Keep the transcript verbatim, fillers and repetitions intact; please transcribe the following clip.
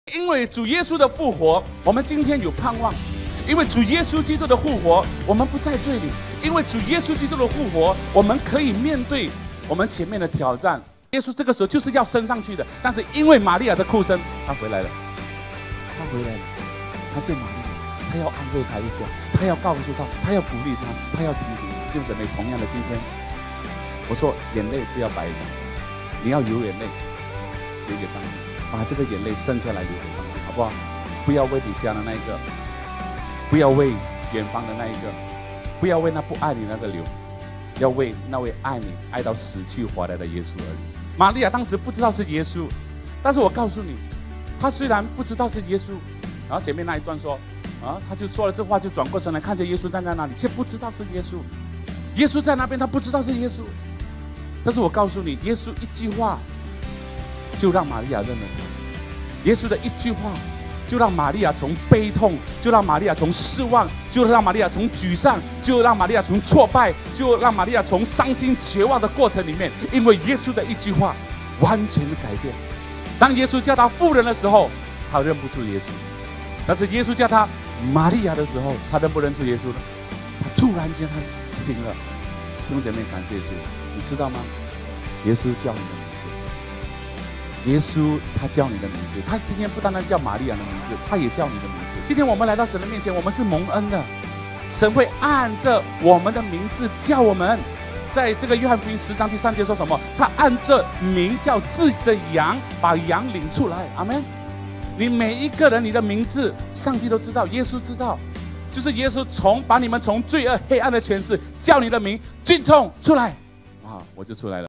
因为主耶稣的复活，我们今天有盼望；因为主耶稣基督的复活，我们不在罪里；因为主耶稣基督的复活，我们可以面对我们前面的挑战。耶稣这个时候就是要升上去的，但是因为玛利亚的哭声，他回来了，他回来了，他见玛利亚，他要安慰他一下，他要告诉他，他要鼓励他，他要提醒他。弟兄姊妹，同样的，今天我说眼泪不要白流，你要流眼泪，流给上帝，把这个眼泪剩下来流给上帝，好不好？不要为你家的那一个，不要为远方的那一个，不要为那不爱你那个流，要为那位爱你爱到死去活来的耶稣而流。玛利亚当时不知道是耶稣，但是我告诉你，她虽然不知道是耶稣，然后前面那一段说啊，他就说了这话，就转过身来看见耶稣站在那里，却不知道是耶稣。耶稣在那边，他不知道是耶稣。但是我告诉你，耶稣一句话就让玛利亚认了他。耶稣的一句话就让玛利亚从悲痛，就让玛利亚从失望，就让玛利亚从沮丧，就让玛利亚从挫败，就让玛利亚从伤心绝望的过程里面，因为耶稣的一句话完全的改变。当耶稣叫他妇人的时候，他认不出耶稣；但是耶稣叫他玛利亚的时候，他认不认出耶稣呢？他突然间他醒了。弟兄姐妹，感谢主，你知道吗？耶稣叫你的名字，耶稣他叫你的名字，他今天不单单叫玛利亚的名字，他也叫你的名字。今天我们来到神的面前，我们是蒙恩的，神会按着我们的名字叫我们。在这个约翰福音十章第三节说什么？他按着名叫自己的羊，把羊领出来。阿们。你每一个人，你的名字，上帝都知道，耶稣知道，就是耶稣从把你们从罪恶黑暗的权势叫你的名，俊冲出来，哇，我就出来了。